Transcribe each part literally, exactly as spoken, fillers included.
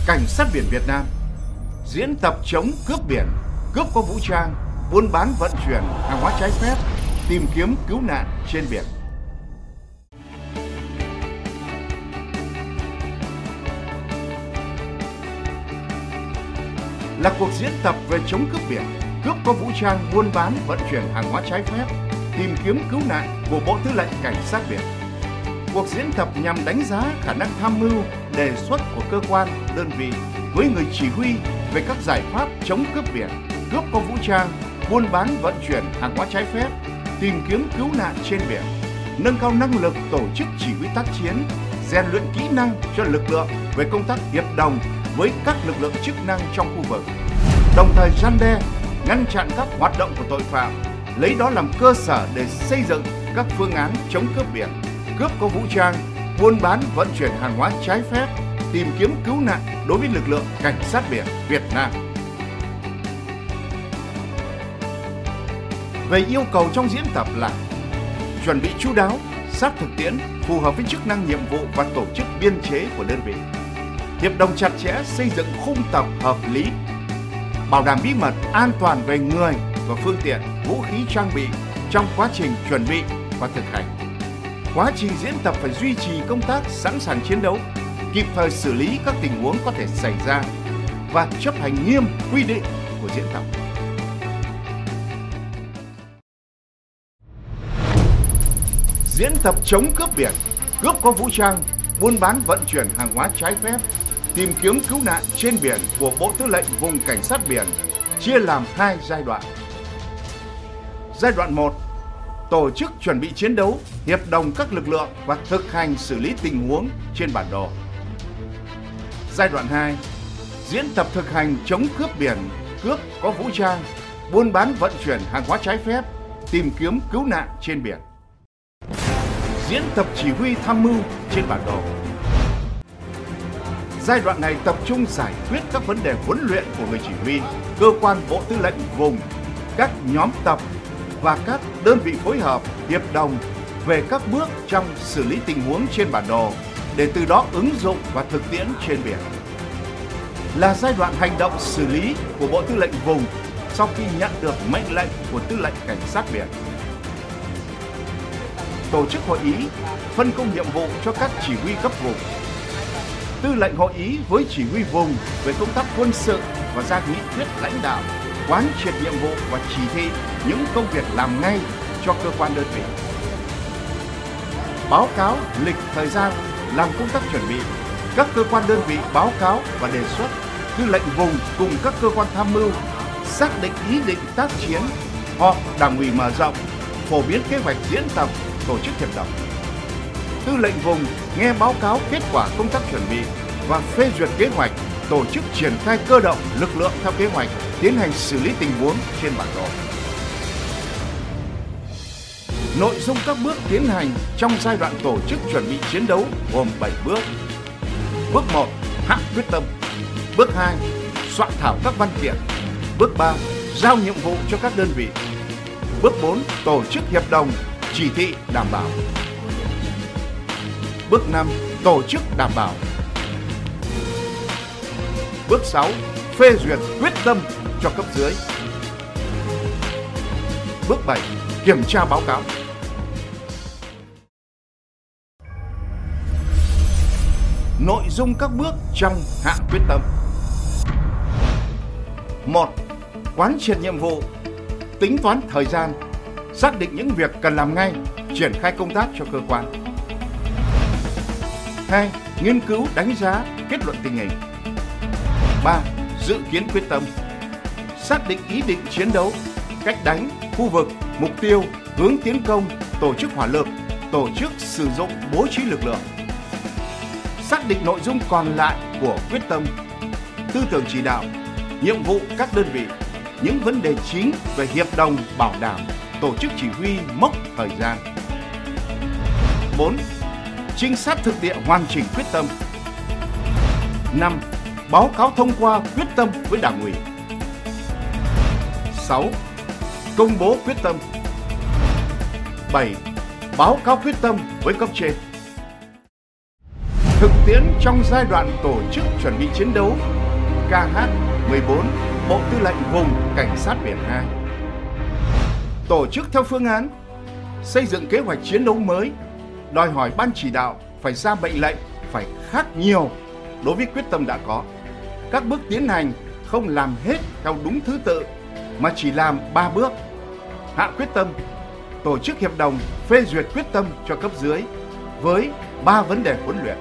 Cảnh sát biển Việt Nam diễn tập chống cướp biển, cướp có vũ trang, buôn bán vận chuyển hàng hóa trái phép, tìm kiếm cứu nạn trên biển. Là cuộc diễn tập về chống cướp biển, cướp có vũ trang, buôn bán vận chuyển hàng hóa trái phép, tìm kiếm cứu nạn của Bộ Tư lệnh Cảnh sát biển. Cuộc diễn tập nhằm đánh giá khả năng tham mưu, đề xuất của cơ quan, đơn vị với người chỉ huy về các giải pháp chống cướp biển, cướp có vũ trang, buôn bán vận chuyển hàng hóa trái phép, tìm kiếm cứu nạn trên biển, nâng cao năng lực tổ chức chỉ huy tác chiến, rèn luyện kỹ năng cho lực lượng về công tác hiệp đồng với các lực lượng chức năng trong khu vực, đồng thời răn đe, ngăn chặn các hoạt động của tội phạm, lấy đó làm cơ sở để xây dựng các phương án chống cướp biển, cướp có vũ trang, buôn bán vận chuyển hàng hóa trái phép, tìm kiếm cứu nạn đối với lực lượng Cảnh sát biển Việt Nam. Về yêu cầu trong diễn tập là chuẩn bị chu đáo, sát thực tiễn, phù hợp với chức năng nhiệm vụ và tổ chức biên chế của đơn vị. Hiệp đồng chặt chẽ, xây dựng khung tập hợp lý, bảo đảm bí mật, an toàn về người và phương tiện, vũ khí trang bị trong quá trình chuẩn bị và thực hành. Quá trình diễn tập phải duy trì công tác sẵn sàng chiến đấu, kịp thời xử lý các tình huống có thể xảy ra và chấp hành nghiêm quy định của diễn tập. Diễn tập chống cướp biển, cướp có vũ trang, buôn bán vận chuyển hàng hóa trái phép, tìm kiếm cứu nạn trên biển của Bộ Tư lệnh Vùng Cảnh sát biển chia làm hai giai đoạn. Giai đoạn một, tổ chức chuẩn bị chiến đấu, hiệp đồng các lực lượng và thực hành xử lý tình huống trên bản đồ. Giai đoạn hai, diễn tập thực hành chống cướp biển, cướp có vũ trang, buôn bán vận chuyển hàng hóa trái phép, tìm kiếm cứu nạn trên biển. Diễn tập chỉ huy tham mưu trên bản đồ. Giai đoạn này tập trung giải quyết các vấn đề huấn luyện của người chỉ huy, cơ quan Bộ Tư lệnh Vùng, các nhóm tập và các đơn vị phối hợp, hiệp đồng về các bước trong xử lý tình huống trên bản đồ để từ đó ứng dụng và thực tiễn trên biển. Là giai đoạn hành động xử lý của Bộ Tư lệnh Vùng sau khi nhận được mệnh lệnh của Tư lệnh Cảnh sát biển. Tổ chức hội ý, phân công nhiệm vụ cho các chỉ huy cấp vùng. Tư lệnh hội ý với chỉ huy vùng về công tác quân sự và ra nghị quyết lãnh đạo, quán triệt nhiệm vụ và chỉ thị những công việc làm ngay cho cơ quan đơn vị. Báo cáo lịch thời gian làm công tác chuẩn bị. Các cơ quan đơn vị báo cáo và đề xuất. Tư lệnh vùng cùng các cơ quan tham mưu xác định ý định tác chiến, họp đảng ủy mở rộng, phổ biến kế hoạch diễn tập, tổ chức hiệp đồng. Tư lệnh vùng nghe báo cáo kết quả công tác chuẩn bị và phê duyệt kế hoạch, tổ chức triển khai cơ động lực lượng theo kế hoạch, tiến hành xử lý tình huống trên bản đồ. Nội dung các bước tiến hành trong giai đoạn tổ chức chuẩn bị chiến đấu gồm bảy bước. Bước một, hạ quyết tâm. Bước hai, soạn thảo các văn kiện. Bước ba, giao nhiệm vụ cho các đơn vị. Bước bốn, tổ chức hiệp đồng, chỉ thị đảm bảo. Bước năm, tổ chức đảm bảo. Bước sáu, phê duyệt quyết tâm cho cấp dưới. Bước bảy, kiểm tra báo cáo. Nội dung các bước trong hạ quyết tâm. một. Quán triệt nhiệm vụ, tính toán thời gian, xác định những việc cần làm ngay, triển khai công tác cho cơ quan. hai. Nghiên cứu đánh giá, kết luận tình hình. ba. Dự kiến quyết tâm, xác định ý định chiến đấu, cách đánh, khu vực, mục tiêu, hướng tiến công, tổ chức hỏa lực, tổ chức sử dụng bố trí lực lượng. Xác định nội dung còn lại của quyết tâm, tư tưởng chỉ đạo, nhiệm vụ các đơn vị, những vấn đề chính về hiệp đồng bảo đảm, tổ chức chỉ huy mốc thời gian. bốn. Trinh sát thực địa hoàn chỉnh quyết tâm. năm. Báo cáo thông qua quyết tâm với Đảng ủy. sáu. Công bố quyết tâm. bảy. Báo cáo quyết tâm với cấp trên. Thực tiễn trong giai đoạn tổ chức chuẩn bị chiến đấu K H mười bốn Bộ Tư lệnh Vùng Cảnh sát Biển hai. Tổ chức theo phương án, xây dựng kế hoạch chiến đấu mới, đòi hỏi ban chỉ đạo phải ra mệnh lệnh phải khác nhiều đối với quyết tâm đã có. Các bước tiến hành không làm hết theo đúng thứ tự mà chỉ làm ba bước. Hạ quyết tâm, tổ chức hiệp đồng phê duyệt quyết tâm cho cấp dưới với ba vấn đề huấn luyện.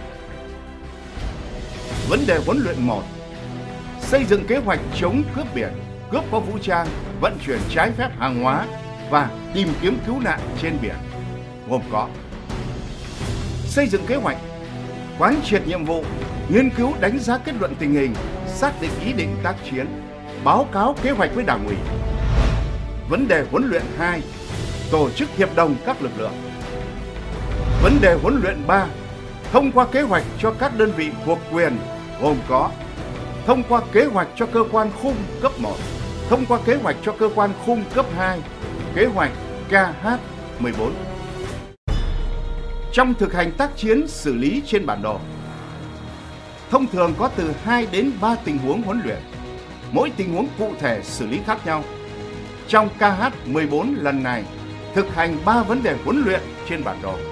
Vấn đề huấn luyện một: xây dựng kế hoạch chống cướp biển, cướp có vũ trang, vận chuyển trái phép hàng hóa và tìm kiếm cứu nạn trên biển, gồm có xây dựng kế hoạch, quán triệt nhiệm vụ, nghiên cứu đánh giá kết luận tình hình, xác định ý định tác chiến, báo cáo kế hoạch với Đảng ủy. Vấn đề huấn luyện hai: tổ chức hiệp đồng các lực lượng. Vấn đề huấn luyện ba: thông qua kế hoạch cho các đơn vị thuộc quyền, gồm có thông qua kế hoạch cho cơ quan khung cấp một, thông qua kế hoạch cho cơ quan khung cấp hai, kế hoạch K H mười bốn. Trong thực hành tác chiến xử lý trên bản đồ, thông thường có từ hai đến ba tình huống huấn luyện, mỗi tình huống cụ thể xử lý khác nhau. Trong K H mười bốn lần này, thực hành ba vấn đề huấn luyện trên bản đồ.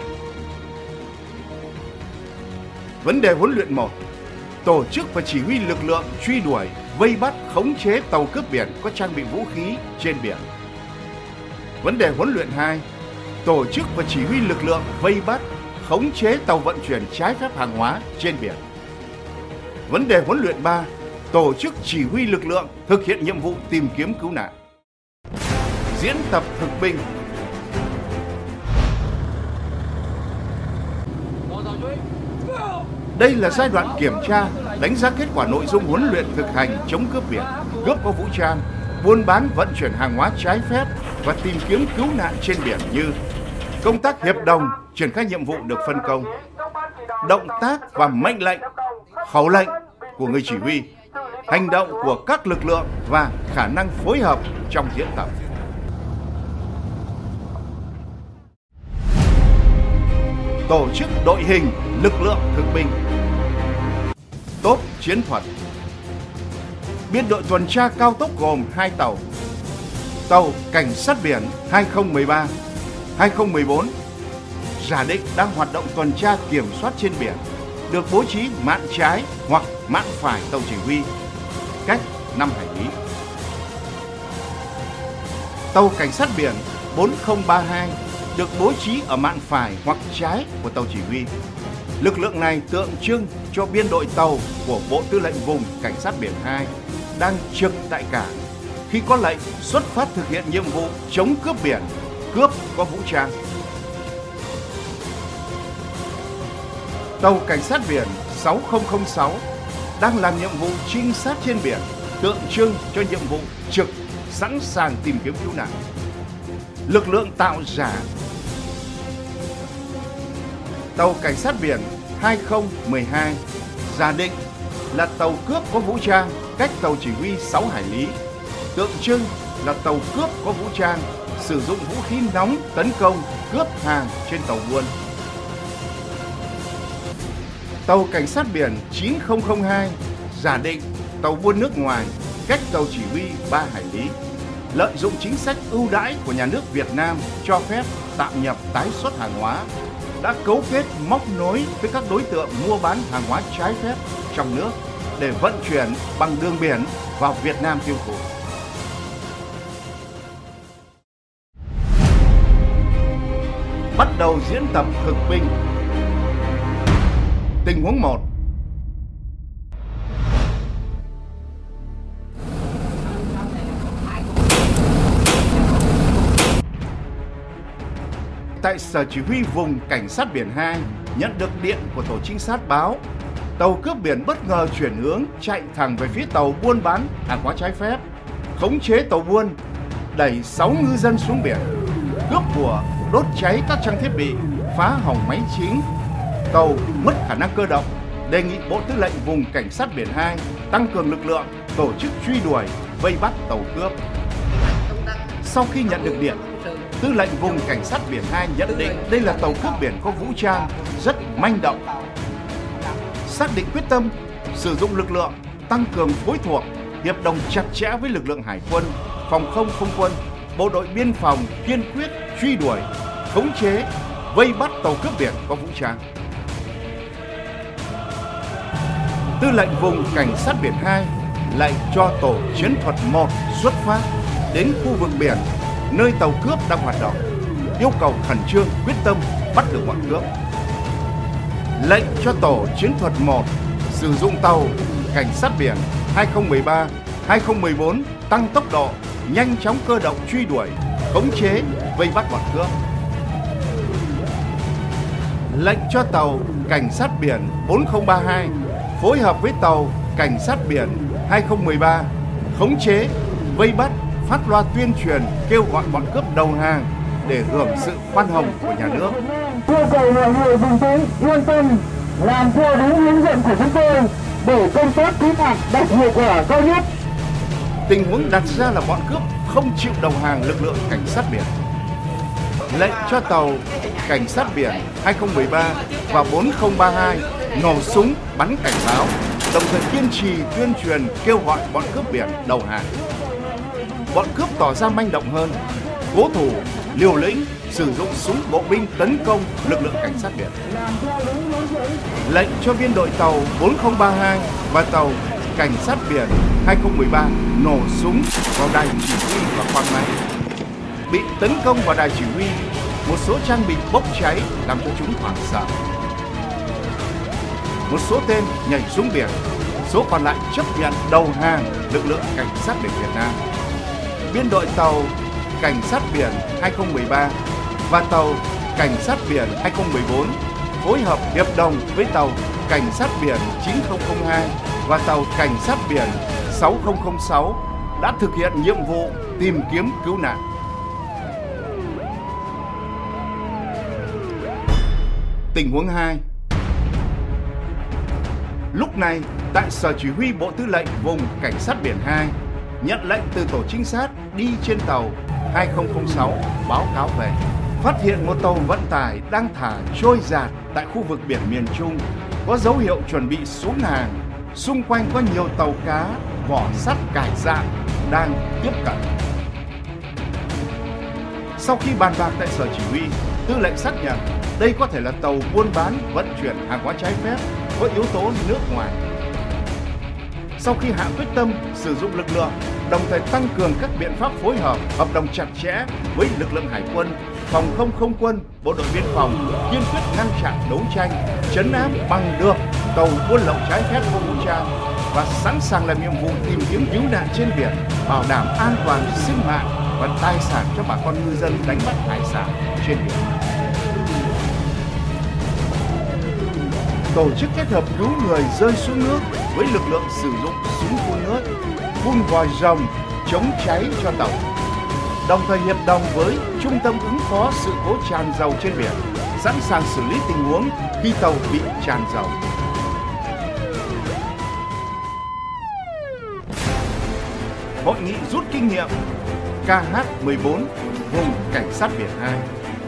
Vấn đề huấn luyện một: tổ chức và chỉ huy lực lượng truy đuổi, vây bắt, khống chế tàu cướp biển có trang bị vũ khí trên biển. Vấn đề huấn luyện hai: tổ chức và chỉ huy lực lượng vây bắt, khống chế tàu vận chuyển trái phép hàng hóa trên biển. Vấn đề huấn luyện ba: tổ chức chỉ huy lực lượng thực hiện nhiệm vụ tìm kiếm cứu nạn. Diễn tập thực binh. Đây là giai đoạn kiểm tra, đánh giá kết quả nội dung huấn luyện thực hành chống cướp biển, cướp có vũ trang, buôn bán vận chuyển hàng hóa trái phép và tìm kiếm cứu nạn trên biển như công tác hiệp đồng, triển khai nhiệm vụ được phân công, động tác và mệnh lệnh, khẩu lệnh của người chỉ huy, hành động của các lực lượng và khả năng phối hợp trong diễn tập. Tổ chức đội hình lực lượng thực binh. Tốp chiến thuật. Biên đội tuần tra cao tốc gồm hai tàu. Tàu Cảnh sát biển hai không một ba, hai không một bốn giả định đang hoạt động tuần tra kiểm soát trên biển, được bố trí mạn trái hoặc mạn phải tàu chỉ huy, cách năm hải lý. Tàu Cảnh sát biển bốn không ba hai được bố trí ở mạn phải hoặc trái của tàu chỉ huy. Lực lượng này tượng trưng cho biên đội tàu của Bộ Tư lệnh Vùng Cảnh sát Biển hai đang trực tại cảng khi có lệnh xuất phát thực hiện nhiệm vụ chống cướp biển, cướp có vũ trang. Tàu Cảnh sát biển sáu không không sáu đang làm nhiệm vụ trinh sát trên biển, tượng trưng cho nhiệm vụ trực sẵn sàng tìm kiếm cứu nạn. Lực lượng tạo giả. Tàu Cảnh sát biển hai không một hai giả định là tàu cướp có vũ trang, cách tàu chỉ huy sáu hải lý, tượng trưng là tàu cướp có vũ trang sử dụng vũ khí nóng tấn công cướp hàng trên tàu buôn. Tàu Cảnh sát biển chín không không hai giả định tàu buôn nước ngoài, cách tàu chỉ huy ba hải lý, lợi dụng chính sách ưu đãi của nhà nước Việt Nam cho phép tạm nhập tái xuất hàng hóa, đã cấu kết móc nối với các đối tượng mua bán hàng hóa trái phép trong nước để vận chuyển bằng đường biển vào Việt Nam tiêu thụ. Bắt đầu diễn tập thực binh. Tình huống một. Tại Sở Chỉ huy Vùng Cảnh sát Biển hai nhận được điện của tổ trinh sát báo tàu cướp biển bất ngờ chuyển hướng chạy thẳng về phía tàu buôn bán hàng hóa trái phép, khống chế tàu buôn, đẩy sáu ngư dân xuống biển, cướp của, đốt cháy các trang thiết bị, phá hỏng máy chính, tàu mất khả năng cơ động. Đề nghị Bộ Tư lệnh Vùng Cảnh sát Biển hai tăng cường lực lượng, tổ chức truy đuổi, vây bắt tàu cướp. Sau khi nhận được điện, Tư lệnh Vùng Cảnh sát Biển hai nhận định đây là tàu cướp biển có vũ trang, rất manh động. xác định quyết tâm sử dụng lực lượng, tăng cường phối thuộc, hiệp đồng chặt chẽ với lực lượng hải quân, phòng không không quân, bộ đội biên phòng kiên quyết truy đuổi, khống chế, vây bắt tàu cướp biển có vũ trang. Tư lệnh vùng Cảnh sát biển hai lệnh cho tổ chiến thuật một xuất phát đến khu vực biển nơi tàu cướp đang hoạt động, yêu cầu khẩn trương quyết tâm bắt được bọn cướp. Lệnh cho tổ chiến thuật một sử dụng tàu Cảnh sát biển hai không một ba, hai không một bốn tăng tốc độ, nhanh chóng cơ động truy đuổi, khống chế, vây bắt bọn cướp. Lệnh cho tàu Cảnh sát biển bốn không ba hai phối hợp với tàu Cảnh sát biển hai không một ba khống chế, vây bắt, phát loa tuyên truyền kêu gọi bọn cướp đầu hàng để hưởng sự khoan hồng của nhà nước. Yêu cầu mọi người bình tĩnh, yên tâm, làm theo đúng hướng dẫn của chúng tôi để công tác cứu nạn đạt hiệu quả cao nhất. Tình huống đặt ra là bọn cướp không chịu đầu hàng lực lượng cảnh sát biển. Lệnh cho tàu Cảnh sát biển hai không một ba và bốn không ba hai nổ súng bắn cảnh báo, đồng thời kiên trì tuyên truyền kêu gọi bọn cướp biển đầu hàng. Bọn cướp tỏ ra manh động hơn, cố thủ, liều lĩnh sử dụng súng bộ binh tấn công lực lượng cảnh sát biển. Lệnh cho biên đội tàu bốn không ba hai và tàu Cảnh sát biển hai không một ba nổ súng vào đài chỉ huy và khoang máy. Bị tấn công vào đài chỉ huy, một số trang bị bốc cháy làm cho chúng hoảng sợ. Một số tên nhảy xuống biển, số còn lại chấp nhận đầu hàng lực lượng cảnh sát biển Việt Nam. Biên đội tàu Cảnh sát biển hai không một ba và tàu Cảnh sát biển hai không một bốn phối hợp hiệp đồng với tàu Cảnh sát biển chín không không hai và tàu Cảnh sát biển sáu không không sáu đã thực hiện nhiệm vụ tìm kiếm cứu nạn. Tình huống hai. Lúc này, tại Sở Chỉ huy Bộ Tư lệnh Vùng Cảnh sát biển hai, nhận lệnh từ tổ trinh sát đi trên tàu hai không không sáu báo cáo về phát hiện một tàu vận tải đang thả trôi dạt tại khu vực biển miền Trung, có dấu hiệu chuẩn bị xuống hàng. Xung quanh có nhiều tàu cá, vỏ sắt cải dạng đang tiếp cận. Sau khi bàn bạc tại Sở Chỉ huy, Tư lệnh xác nhận đây có thể là tàu buôn bán vận chuyển hàng hóa trái phép có yếu tố nước ngoài. Sau khi hạ quyết tâm sử dụng lực lượng, đồng thời tăng cường các biện pháp phối hợp, hợp đồng chặt chẽ với lực lượng hải quân, phòng không không quân, bộ đội biên phòng, kiên quyết ngăn chặn đấu tranh, trấn áp bằng được tàu buôn lậu trái phép không vũ trang và sẵn sàng làm nhiệm vụ tìm kiếm cứu nạn trên biển, bảo đảm an toàn sinh mạng và tài sản cho bà con ngư dân đánh bắt hải sản trên biển. Tổ chức kết hợp cứu người rơi xuống nước với lực lượng sử dụng súng phun nước, phun vòi rồng chống cháy cho tàu, đồng thời hiệp đồng với Trung tâm ứng phó sự cố tràn dầu trên biển, sẵn sàng xử lý tình huống khi tàu bị tràn dầu. Hội nghị rút kinh nghiệm K H mười bốn Vùng Cảnh sát biển hai.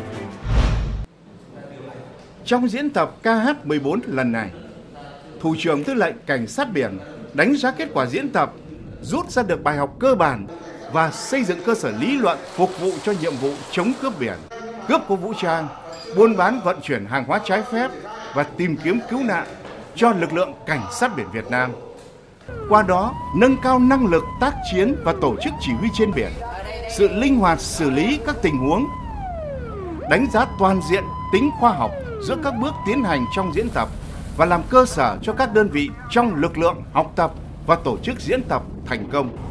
Trong diễn tập K H mười bốn lần này, Thủ trưởng Tư lệnh Cảnh sát biển đánh giá kết quả diễn tập, rút ra được bài học cơ bản và xây dựng cơ sở lý luận phục vụ cho nhiệm vụ chống cướp biển, cướp có vũ trang, buôn bán vận chuyển hàng hóa trái phép và tìm kiếm cứu nạn cho lực lượng Cảnh sát biển Việt Nam. Qua đó, nâng cao năng lực tác chiến và tổ chức chỉ huy trên biển, sự linh hoạt xử lý các tình huống, đánh giá toàn diện tính khoa học giữa các bước tiến hành trong diễn tập và làm cơ sở cho các đơn vị trong lực lượng học tập và tổ chức diễn tập thành công.